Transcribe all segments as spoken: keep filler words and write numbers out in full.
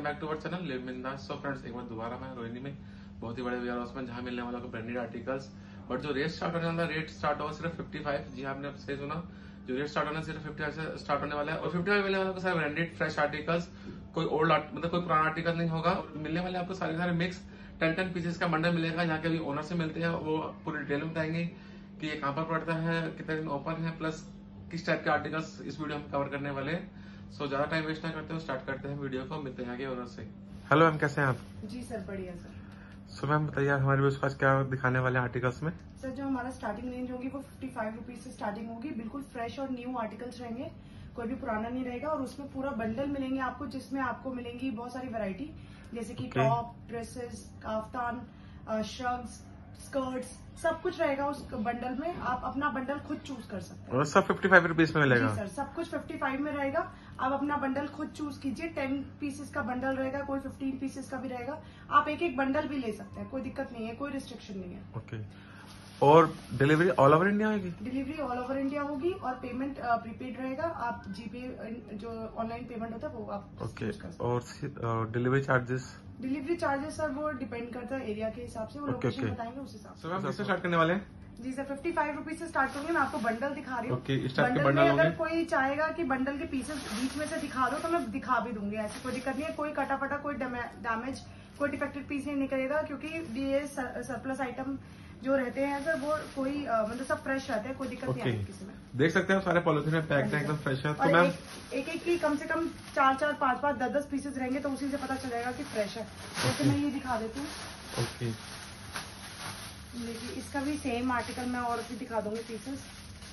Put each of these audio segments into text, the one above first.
Back to our channel live Bindaas. So friends, एक बार दोबारा मैं रोहिणी में बहुत ही बड़े वेयर हाउस में, जहां मिलने वाला को ब्रांडेड आर्टिकल्स। बट जो रेट स्टार्ट होने वाला, रेट स्टार्ट होगा सिर्फ पचपन। जी आपने सही सुना, जो रेट स्टार्ट होना सिर्फ पचपन से स्टार्ट होने वाला है। और पचपन में मिलने वाला सारे ब्रांडेड फ्रेश आर्टिकल्स, कोई ओल्ड मतलब कोई पुराना आर्टिकल नहीं होगा। मिलने वाले आपको सारे सारे मिक्स टेन टेन पीसेस का बंडल मिलेगा। यहाँ के भी ओनर से मिलते हैं, वो पूरी डिटेल में बताएंगे कि ये कहाँ पर पड़ता है, कितने दिन ओपन है, प्लस किस टाइप के आर्टिकल्स इस वीडियो में कवर करने वाले हैं। सो ज्यादा टाइम वेस्ट ना करते हुए स्टार्ट करते हैं वीडियो को। मिलते हैं आगे ओनर से। हेलो मैम, कैसे हैं आप? जी सर, बढ़िया सर। सो मैम बताइए, हमारे व्यूअर्स को आज क्या दिखाने वाले आर्टिकल्स में? सर, जो हमारा स्टार्टिंग रेंज होगी वो फिफ्टी फाइव रुपीज से स्टार्टिंग होगी। बिल्कुल फ्रेश और न्यू आर्टिकल्स रहेंगे, कोई भी पुराना नहीं रहेगा। और उसमें पूरा बंडल मिलेंगे आपको, जिसमें आपको मिलेंगी बहुत सारी वैरायटी, जैसे कि top, dresses, kaftan, shrugs, skirts, सब कुछ रहेगा उस बंडल में। आप अपना बंडल खुद चूज कर सकते हैं। और सब फिफ्टी फाइव रुपीज में मिलेगा? जी सर, सब कुछ फिफ्टी फाइव में रहेगा। आप अपना बंडल खुद चूज कीजिए। टेन पीसेस का बंडल रहेगा, कोई फिफ्टीन पीसेस का भी रहेगा। आप एक एक बंडल भी ले सकते हैं, कोई दिक्कत नहीं है, कोई रिस्ट्रिक्शन नहीं है। ओके। और डिलीवरी ऑल ओवर इंडिया होगी? डिलीवरी ऑल ओवर इंडिया होगी और पेमेंट प्रीपेड रहेगा। आप जीपे जो ऑनलाइन पेमेंट होता है वो आप ओके। और delivery charges? Delivery charges sir वो डिपेंड करता है एरिया के हिसाब से, वो लोकेशन बताएंगे उस हिसाब से। मैम किससे स्टार्ट करने वाले हैं? जी सर, फिफ्टी फाइव रुपीज से स्टार्ट करेंगे। मैं आपको बंडल दिखा रही हूँ। okay, बंडल में अगर कोई चाहेगा कि बंडल के पीसेस बीच में से दिखा दो तो मैं दिखा भी दूंगी, ऐसी कोई दिक्कत नहीं है। कोई कटा फटा, कोई डैमेज, कोई डिफेक्टेड पीस नहीं निकलेगा, क्योंकि ये सरप्लस आइटम जो रहते हैं सर वो कोई मतलब सब फ्रेश रहते हैं, कोई दिक्कत okay. नहीं आएगी किसी में। देख सकते हैं सारे पॉलिथीन में पैक्ड है, एकदम फ्रेश है। तो मैम एक एक की कम से कम चार चार पांच पांच दस दस पीसेस रहेंगे, तो उसी से पता चल जाएगा कि फ्रेश है। जैसे मैं ये दिखा देती हूँ। ओके, देखिए इसका भी सेम आर्टिकल मैं और भी दिखा दूंगी पीसेस।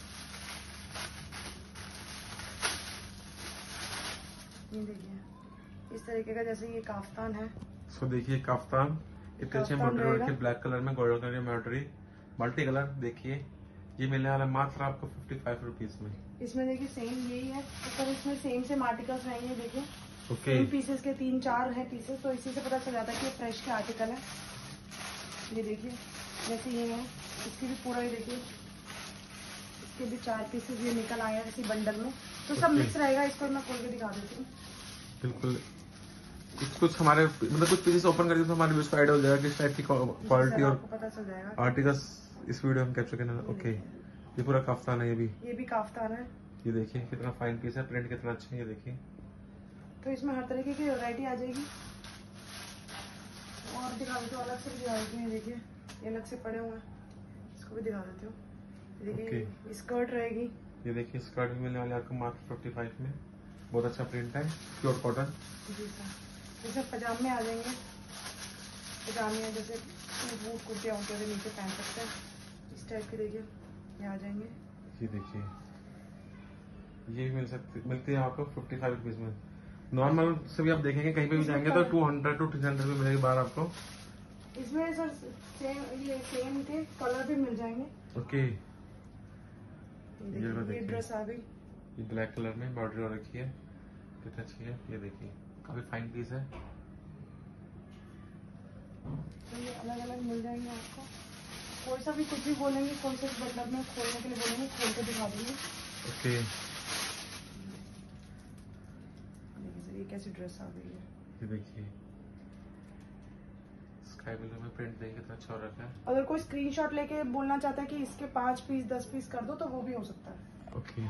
ये देखिए इस तरीके का, जैसे ये काफ्तान है। सो देखिए काफ्तान इतने अच्छे एम्ब्रॉयडरी के ब्लैक कलर में गोल्डन कलर की एम्ब्रॉयडरी, मल्टी कलर। देखिए ये मिलने वाला मात्र आपको फिफ्टी फाइव रुपीज में। इसमें देखिए सेम यही है, तो इसमें सेम सेम आर्टिकल्स रहेंगे। देखिए ओके, पीसेस के तीन चार है पीसेस, तो इसी से पता चल जाता है कि ये फ्रेश के आर्टिकल है। ये देखिए जैसे ये है, इसकी भी पूरा, ये देखिए इसके भी चार पीसेस ये निकल आए हैं इसी बंडल में। तो सब मिक्स रहेगा। इसको मैं खोल के दिखा देती हूँ। बिल्कुल, कुछ कुछ हमारे मतलब कुछ पीसेस ओपन करके तो हमारे व्यूअर्स को आइडिया हो जाएगा किस टाइप की क्वालिटी और पता चल जाएगा आर्टिकल्स इस वीडियो में कैप्चर करना। ओके, ये पूरा काफ्तान है। ये भी ये भी काफ्तान है। ये देखिए कितना फाइन पीस है, प्रिंट कितना अच्छा है। ये देखिए, तो इसमें हर तरीके की वैरायटी आ जाएगी। और दिखा देती हूँ, अलग से भी दिखा देती हूँ। ये देखिए ये अलग से पड़े हुए हैं, इसको भी दिखा देती हूँ। देखिए स्कर्ट रहेगी। ये देखिए स्कर्ट भी मिलने वाले आपको मात्र फिफ्टी फाइव में। बहुत अच्छा प्रिंट है, प्योर कॉटन। जी सर, जैसे पजामे आ जाएंगे, पजामे जैसे बूट कुर्तियाँ होते हैं नीचे पहन सकते हैं, इस टाइप के। देखिए ये आ जाएंगे। ये देखिए ये भी मिल सकती मिलती है आपको फिफ्टी फाइव रुपीज में। नॉर्मल से भी आप देखेंगे कहीं पे भी जाएंगे तो two hundred two three hundred में मिलेगी बार आपको। इसमें सर सेम ये सेम के कलर भी मिल जाएंगे। ओके, ये ड्रेस आ गई, ये ब्लैक कलर में बॉर्डर हो रखी है, कितना अच्छी है। ये देखिए काफी फाइन पीस है। तो ये अलग अलग मिल जाएंगे आपको। कोई सा भी कुछ भी बोलेंगे, कौन से बंडल में खोलने के लिए बोलेंगे, खोल के दिखा देंगे। ओके, ये कैसी ड्रेस आ गई है। ये देखिए स्काई ब्लू में प्रिंट देखिए कितना अच्छा रखा है। अगर कोई स्क्रीनशॉट लेके बोलना चाहता है कि इसके पांच पीस दस पीस कर दो, तो वो भी हो सकता है। ओके,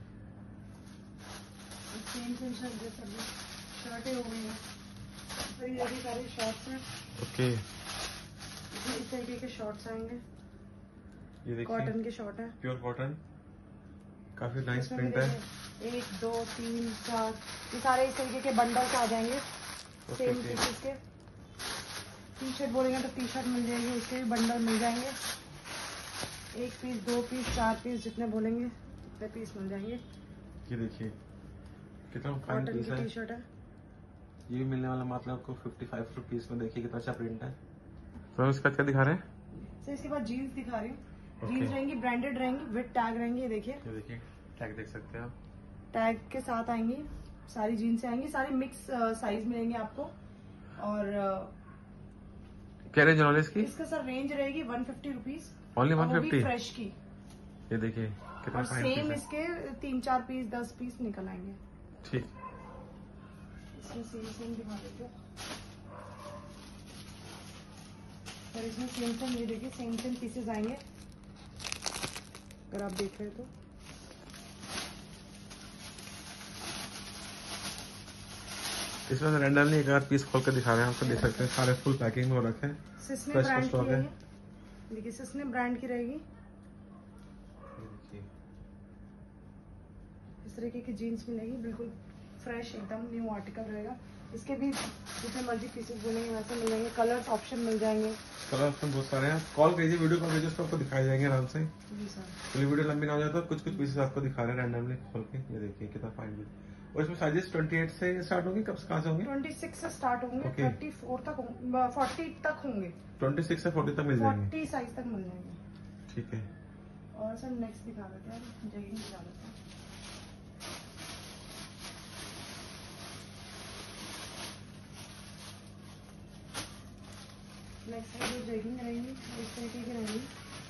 सेम सेम शर्टें हो गई हैं, फिर ये भी सारे शॉर्ट्स हैं। ओके, इस तरीके के शॉर्ट्स आएंगे। ये देखिए कॉटन के शॉर्ट है, प्योर कॉटन, काफी नाइस प्रिंट है। एक दो तीन चार, ये सारे इस तरीके के बंडल्स आ जाएंगे सेम पीसेस के। टी शर्ट बोलेंगे तो टी शर्ट मिल जाएगी, उसके भी बंडल मिल जाएंगे। एक पीस, दो पीस, चार पीस, जितने बोलेंगे उतने पीस मिल जाएंगे। ये देखिए कितना फाइन पीस है। टी शर्ट है, ये भी मिलने वाला मतलब आपको फिफ्टी फाइव रुपीज में। देखिए कितना अच्छा प्रिंट है। तो इसका क्या दिखा रहे हैं? सर इसके बाद जीन्स दिखा रही हूँ। जीन्स रहेंगी, ब्रांडेड रहेंगी, विद टैग रहेंगी। ये देखिए, ये देखिए टैग देख सकते हैं आप, टैग के साथ आएंगी। सारी जीन्स आएंगी, सारी मिक्स साइज मिलेंगे आपको। और क्या रेंज है इसकी? इसका सर रेंज रहेगी one fifty rupees, only one fifty fresh की। ये देखिए कितना फाइन पीस है। सेम इसके तीन चार पीस, दस पीस निकल आएंगे। ठीक, इसमें सेम सेम दिखा देते हैं और इसमें सेम सेम ये देखिए सेम सेम पीसेस आएंगे अगर आप देख रहे हैं तो। इसमें रैंडमली एक आध पीस खोल कर दिखा रहे हैं आपको, देख सकते हैं सारे फुल पैकिंग में हो रखे हैं। सिस्ने ब्रांड की है, देखिए सिस्ने ब्रांड की रहेगी। इस तरीके की जीन्स मिलेगी, बिल्कुल फ्रेश एकदम न्यू आर्टिकल रहेगा। इसके भी जितने मर्जी पीसेस बोलेंगे वैसे मिल जाएंगे, कलर्स ऑप्शन मिल जाएंगे। कलर ऑप्शन बहुत सारे हैं, कॉल कीजिए, वीडियो कॉल कीजिए, तो आपको दिखाई जाएंगे आराम से। जी सर। तो वीडियो लंबी ना हो जाए तो कुछ कुछ पीसेस आपको दिखा रहे हैं रैंडमली खोल के। ये देखिए कितना फाइन है। और इसमें साइजेस अट्ठाईस से स्टार्ट होंगे, कब कहाँ से होंगे? छब्बीस से स्टार्ट होंगे, okay. चौंतीस तक होंगे, चालीस तक होंगे। छब्बीस से चालीस तक मिल जाएंगे, चालीस साइज तक मिल जाएंगे। ठीक है। और सर नेक्स्ट दिखा देते हैं, जैगिंग दिखा देते हैं। नेक्स्ट है जो जैगिंग रहेंगी इस तरीके की रहेंगी।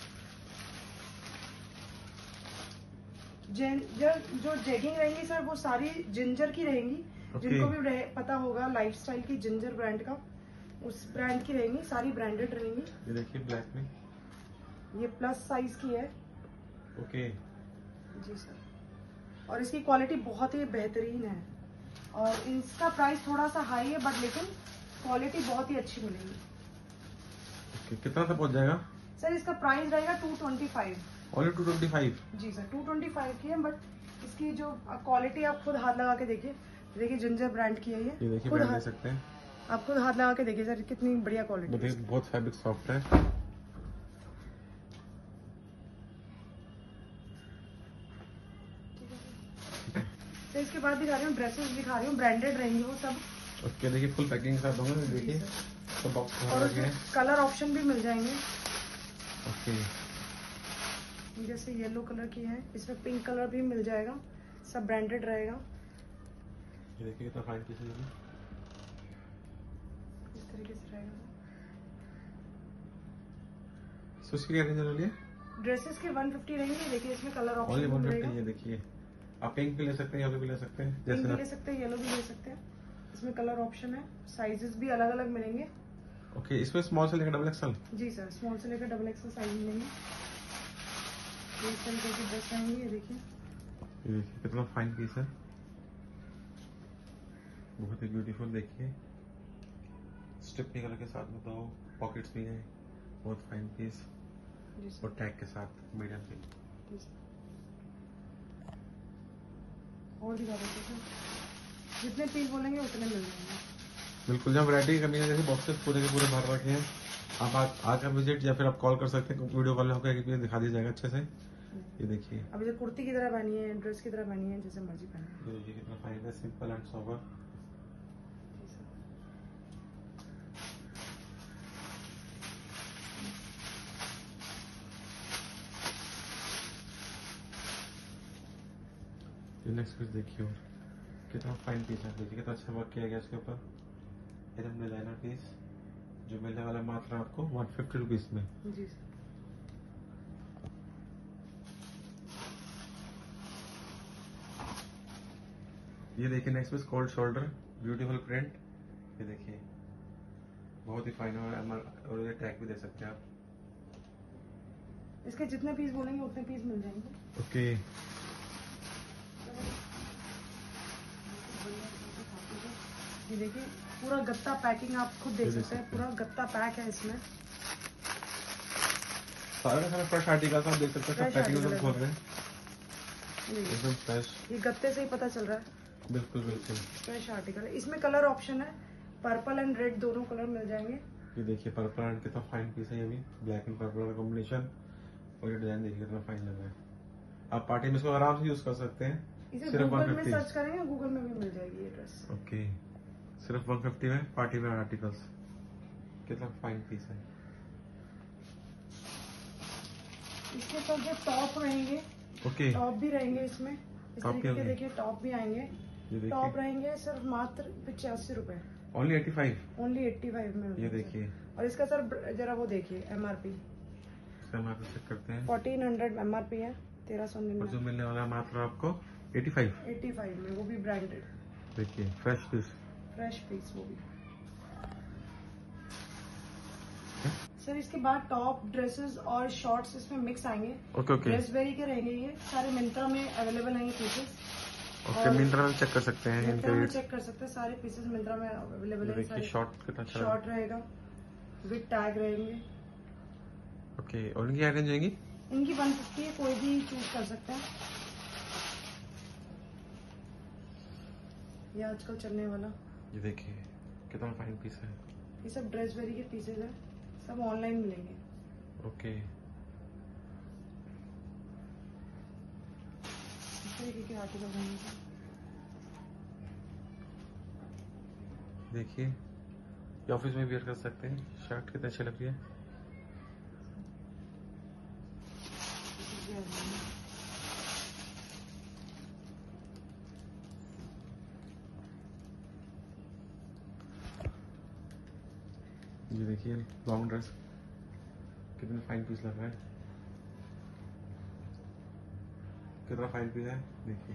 जो जैगिंग रहेंगी सर वो सारी जिंजर की रहेंगी, okay. जिनको भी रहे, पता होगा लाइफस्टाइल की जिंजर ब्रांड का, उस ब्रांड की रहेंगी, सारी ब्रांडेड रहेंगी। ये देखिए ब्लैक में, ये प्लस साइज की है। Okay okay. जी सर। और इसकी क्वालिटी बहुत ही बेहतरीन है और इसका प्राइस थोड़ा सा हाई है बट लेकिन क्वालिटी बहुत ही अच्छी मिलेगी। okay. कितना तक पहुंच जाएगा सर? इसका प्राइस रहेगा two twenty five. Only two twenty five? जी सर, टू ट्वेंटी फाइव की है बट इसकी जो क्वालिटी आप खुद हाथ लगा के देखिए, देखिए जिंजर ब्रांड की है ये, ये देखिए खुद हाथ देख सकते हैं आप, खुद हाथ लगा के देखिए सर कितनी बढ़िया क्वालिटी है। बहुत फैब्रिक सॉफ्ट है। तो इसके बाद दिखा रही हूँ ड्रेसेस, दिखा रही हूँ ब्रांडेड रहेंगी वो सब। ओके देखिए फुल पैकिंग के साथ होंगे, देखिए तो बॉक्स और कलर ऑप्शन भी मिल जाएंगे। ओके जैसे येलो कलर की है, इसमें पिंक कलर भी मिल जाएगा, सब ब्रांडेड रहेगा। ये देखिए कितना फाइन पीस है, इस तरीके से रहेगा। सो इसकी क्या रेंज है? ड्रेसेस के वन फिफ्टी रहेंगे। देखिए इसमें colour option only one fifty. ये देखिए आप पिंक भी ले सकते हैं, येलो भी ले सकते हैं, जैसे पिंक भी ले सकते हैं, येलो भी ले सकते हैं। इसमें कलर ऑप्शन है, साइजेस भी अलग अलग मिलेंगे। ओके इसमें स्मॉल से लेकर डबल एक्सएल? जी सर, स्मॉल से लेकर डबल एक्सएल साइज मिलेंगे। इस तरीके की ड्रेस रहेंगी। ये देखिए ये देखिए कितना फाइन पीस है, बहुत ही ब्यूटीफुल। देखिए स्ट्रिप निकल के साथ में दो पॉकेट्स भी हैं, बहुत फाइन पीस और टैग के साथ मीडियम के। और दिखा देते हैं, जितने पीस बोलेंगे उतने मिल जाएंगे। बिल्कुल, जहाँ वैरायटी की कमी है, जैसे बॉक्सेस पूरे के पूरे भर रखे हैं, आप आकर विजिट या फिर आप कॉल कर सकते हैं, वीडियो कॉल में आपको एक पीस दिखा दिया जाएगा अच्छे से। ये देखिए अभी जो कुर्ती की तरह पहनी है, ड्रेस की तरह पहनी है, जैसे मर्जी पहनी है। ये देखिए कितना फाइन है, सिंपल एंड सोबर। ये नेक्स्ट पीस देखिए, और कितना फाइन पीस है, देखिए कितना अच्छा वर्क किया गया इसके ऊपर, एकदम डिजाइनर पीस जो मिलने वाला मात्र आपको वन फिफ्टी रुपीज में। जी। ये देखिए next piece cold shoulder, beautiful print. ये देखिए बहुत ही फाइन और ये टैग भी दे सकते हैं आप। इसके जितने पीस बोलेंगे उतने पीस मिल जाएंगे। ओके ये देखिए पूरा गत्ता पैकिंग आप खुद देख सकते हैं, पूरा गत्ता पैक है इसमें। सारे सारे फ्रेश आर्टिकल आप देख सकते हैं, पैकिंग में खोल रहे हैं एकदम फ्रेश। ये गत्ते से ही पता चल रहा है। बिल्कुल बिल्कुल फ्रेश आर्टिकल है। इसमें कलर ऑप्शन है, पर्पल एंड रेड दोनों कलर मिल जाएंगे। ये देखिए पर्पल एंड कितना फाइन पीस है, ये भी ब्लैक एंड पर्पल का कॉम्बिनेशन, और ये डिजाइन देखिए कितना फाइन लग रहा है। आप पार्टी में इसको आराम से यूज कर सकते हैं। इसे गूगल में सर्च करेंगे, गूगल में भी मिल जाएगी ये ड्रेस। ओके सिर्फ वन फिफ्टी में पार्टी वेयर आर्टिकल्स, कितना फाइन पीस है। इसके साथ जो टॉप रहेंगे, ओके टॉप भी रहेंगे इसमें, इस तरीके के देखिए टॉप भी आएंगे। टॉप रहेंगे सिर्फ मात्र पचासी रुपए, only eighty five, only eighty five में। ये देखिए, और इसका सर जरा वो देखिए एमआरपी, चेक करते हैं। फोर्टीन हंड्रेड एमआरपी है, तेरह सौ और जो मिलने वाला है मात्र आपको एटी फाइव, एट्टी फाइव में, वो भी ब्रांडेड। देखिए फ्रेश पीस। फ्रेश पीस वो भी। सर इसके बाद टॉप, ड्रेसेस और शॉर्ट्स इसमें मिक्स आएंगे। Okay okay. ड्रेस वेरी के रहेंगे, ये सारे मिंत्रा में अवेलेबल हैं ये पीसेस। ओके, मिंत्रा में चेक कर सकते हैं इनके मिंत्रा में रेट्स। चेक कर सकते हैं, सारे पीसेस मिंत्रा में अवेलेबल है। देखिए शॉर्ट कितना अच्छा शॉर्ट रहेगा, विद टैग रहेंगे। ओके, और इनकी क्या रेंज होगी? इनकी वन फिफ्टी है, कोई भी चूज कर सकते हैं। ये आजकल चलने वाला, ये देखिए कितना फाइन पीस है। ये सब ड्रेस वेरी के पीसेस है, सब ऑनलाइन मिलेंगे। ओके, इस तरीके के आर्टिकल होंगे। देखिए ये ऑफिस में वेयर कर सकते हैं। शर्ट कितनी अच्छी लग रही है। ये देखिए लॉन्ग ड्रेस, कितना फाइन पीस लग रहा है, कितना फाइन पीस है। देखिए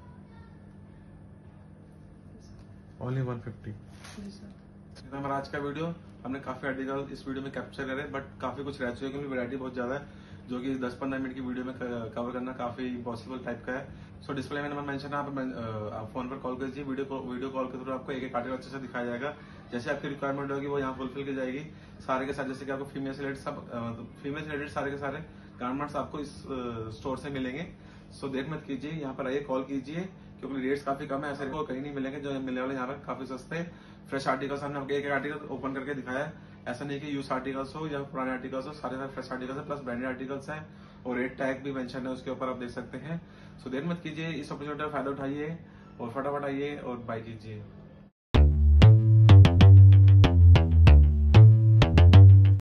ओनली वन फिफ्टी। हमारा आज का वीडियो हमने काफी आर्टिकल इस वीडियो में कैप्चर करे, बट काफी कुछ रह चुके हैं क्योंकि वैरायटी बहुत ज्यादा है, जो कि दस पंद्रह मिनट की वीडियो में कवर करना काफी इम्पॉसिबल टाइप का है। सो डिस्प्ले में नंबर मेंशन है, आप, आप फोन पर कॉल कीजिए, वीडियो वीडियो कॉल के थ्रू आपको एक एक आर्टिकल अच्छे से दिखाया जाएगा। जैसे आपकी रिक्वायरमेंट होगी वो यहाँ फुलफिल की जाएगी सारे के साथ। जैसे कि आपको फीमेल से रिलेटेड सब फीमेल से रिलेटेड सारे के सारे गारमेंट्स आपको इस स्टोर से मिलेंगे। सो देर मत कीजिए, यहाँ पर आइए, कॉल कीजिए, क्योंकि रेट्स काफी कम है, ऐसे को कहीं नहीं मिलेंगे। जो मिलने वाले यहाँ पर काफी सस्ते फ्रेश आर्टिकल्स हमने आपको एक एक आर्टिकल ओपन करके दिखाया है। ऐसा नहीं कि यूज आर्टिकल्स हो या पुराने आर्टिकल्स हो, सारे सारे फ्रेश आर्टिकल्स है, प्लस ब्रांडेड आर्टिकल्स हैं और रेट टैग भी मेंशन है उसके ऊपर, आप देख सकते हैं। सो देर मत कीजिए, इस अपॉर्चुनिटी का फायदा उठाइए और फटाफट आइए और बाय कीजिए।